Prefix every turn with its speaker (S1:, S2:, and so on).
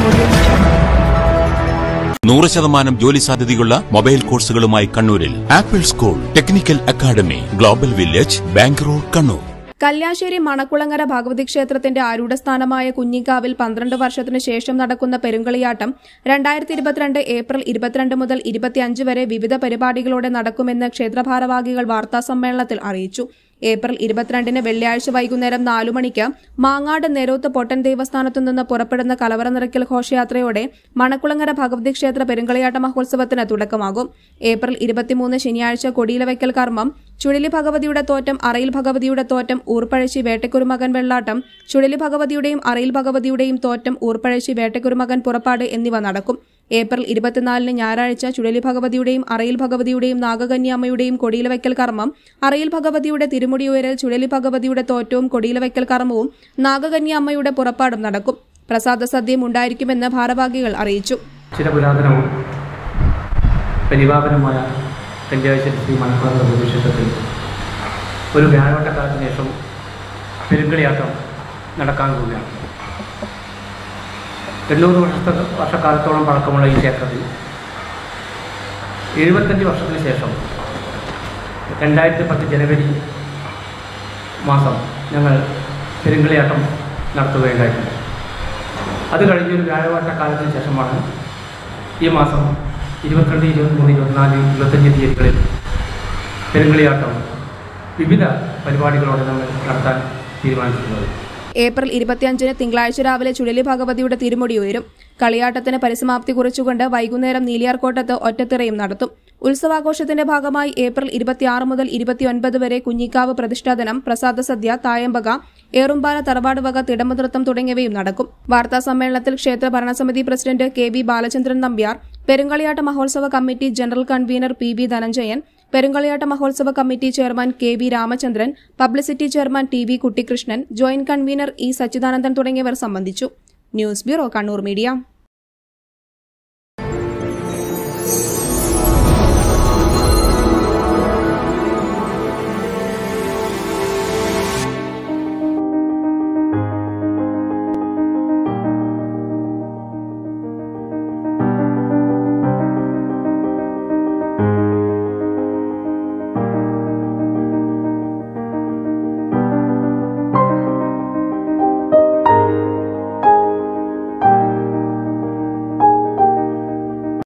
S1: 100% ജോലി സാധ്യതയുള്ള മൊബൈൽ കോഴ്സുകളുമായി കണ്ണൂരിൽ Apple school, technical academy, global village, bank road, Kannur.
S2: Kalliasseri Manakkulangara Bhagavathi ക്ഷേത്രത്തിന്റെ ആരൂഢസ്ഥാനമായ കുഞ്ഞിക്കാവിൽ 12 വർഷത്തിനു ശേഷം നടക്കുന്ന പെരുങ്കളിയാട്ടം 2022 ഏപ്രിൽ 22 മുതൽ 25 വരെ വിവിധ പരിപാടികളോടെ നടക്കുമെന്ന് ക്ഷേത്രഭാരവാഹികൾ വാർത്താസമ്മേളനത്തിൽ അറിയിച്ചു. ഏപ്രിൽ 22 വെള്ളിയാഴ്ച വൈകുന്നേരം 4 മണിക്ക് മാങ്ങാട് നെരോത്ത് പൊട്ടൻ ദേവസ്ഥാനത്തു നിന്ന് പുറപ്പെടുന്ന കലവറ നിറയ്ക്കൽ ഘോഷയാത്രയോടെ മണക്കുളങ്ങര ഭഗവതി ക്ഷേത്ര പെരുങ്കളിയാട്ട മഹോത്സവത്തിന് തുടക്കമാകും. ഏപ്രിൽ 23 ശനിയാഴ്ച കൊടിയിലവയ്ക്കൽ കർമ്മം, ചുഴലി ഭഗവതിയുടെ തോറ്റം, അറയിൽ ഭഗവതിയുടെ തോറ്റം, ഊർപ്പഴശ്ശി വേട്ടക്കുരുമകൻ വെള്ളാട്ടം, ചുഴലി ഭഗവതിയുടെയും അറയിൽ ഭഗവതിയുടെയും തോറ്റം, ഊർപ്പഴശ്ശി വേട്ടക്കുരുമകൻ പുറപ്പാട് എന്നിവ നടക്കും. ഏപ്രിൽ 24 ഞായറാഴ്ച ചുഴലി ഭഗവതിയുടെയും അറയിൽ ഭഗവതിയുടെയും നാഗകന്യാമ്മയുടെയും കൊടിയിലവയ്ക്കൽ കർമ്മം, അറയിൽ ഭഗവതിയുടെ തിരുമുടിയുയരൽ, ചുഴലി ഭഗവതിയുടെ തോറ്റവും കൊടിയിലവയ്ക്കൽ കർമ്മവും നാഗകന്യാമ്മയുടെ പുറപ്പാടും നടക്കും. പ്രസാദ സദ്യയും ഉണ്ടായിരിക്കുമെന്ന് ഭാരവാഹികൾ അറിയിച്ചു.
S3: ചില പുരാതനവും പരിപാവനമായ കല്യാശ്ശേരി ശ്രീ മണക്കുളങ്ങര ഭഗവതി ക്ഷേത്രത്തിൽ ഒരു വ്യാഴവട്ടക്കാലത്തിന് ശേഷം പെരുങ്കളിയാട്ടം നടക്കാൻ പോവുകയാണ്. 800 വർഷക്കാലത്തോളം പഴക്കമുള്ള ഈ ക്ഷേത്രത്തിൽ 75 വർഷത്തിന് ശേഷം 2010 ജനുവരി മാസം ഞങ്ങൾ പെരുങ്കളിയാട്ടം നടത്തുകയുണ്ടായിട്ടുണ്ട്. അത് കഴിഞ്ഞൊരു വ്യാഴവട്ടക്കാലത്തിന് ശേഷമാണ് ഈ മാസം 22, 23, 24, 25 തീയതികളിൽ പെരുങ്കളിയാട്ടം വിവിധ പരിപാടികളോടെ നമ്മൾ നടത്താൻ തീരുമാനിച്ചിട്ടുള്ളത്.
S2: ഏപ്രിൽ 25 തിങ്കളാഴ്ച രാവിലെ ചുഴലി ഭഗവതിയുടെ തിരുമുടി ഉയരും. കളിയാട്ടത്തിന് പരിസമാപ്തി കുറിച്ചുകൊണ്ട് വൈകുന്നേരം നീലിയാർകോട്ടത്ത് ഒറ്റത്തിറയും നടത്തും. ഉത്സവാഘോഷത്തിന്റെ ഭാഗമായി ഏപ്രിൽ 26 മുതൽ 29 വരെ കുഞ്ഞിക്കാവ് പ്രതിഷ്ഠാദിനം, പ്രസാദ സദ്യ, തായമ്പക, ഏറുംപാല തറവാട് വക തിടമ്പുനൃത്തം തുടങ്ങിയവയും നടക്കും. വാർത്താസമ്മേളനത്തിൽ ക്ഷേത്ര ഭരണസമിതി പ്രസിഡന്റ് KV ബാലചന്ദ്രൻ നമ്പ്യാർ, പെരുങ്കളിയാട്ട മഹോത്സവ committee general convener PB Dhananjayan, പെരുങ്കളിയാട്ട മഹോത്സവ committee chairman KV Ramachandran, publicity chairman TV Kuttikrishnan, joint convener E Sachidanandan തുടങ്ങിയവർ സംബന്ധിച്ചു. News bureau, Kannur media.